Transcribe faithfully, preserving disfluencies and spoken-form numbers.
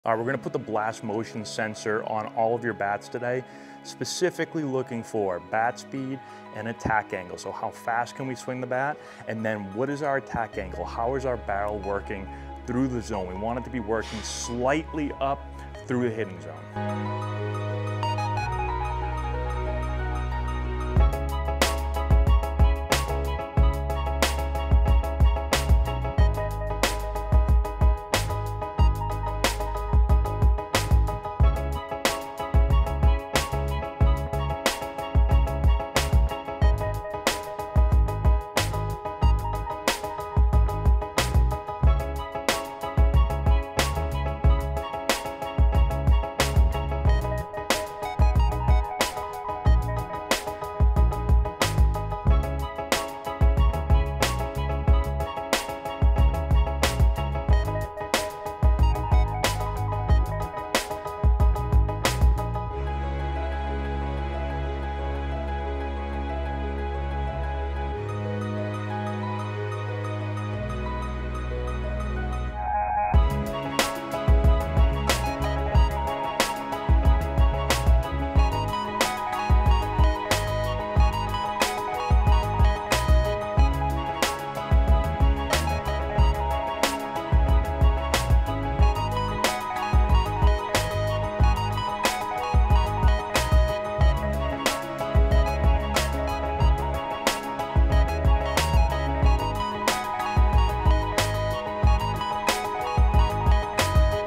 All right, we're gonna put the blast motion sensor on all of your bats today, specifically looking for bat speed and attack angle. So how fast can we swing the bat? And then what is our attack angle? How is our barrel working through the zone? We want it to be working slightly up through the hitting zone.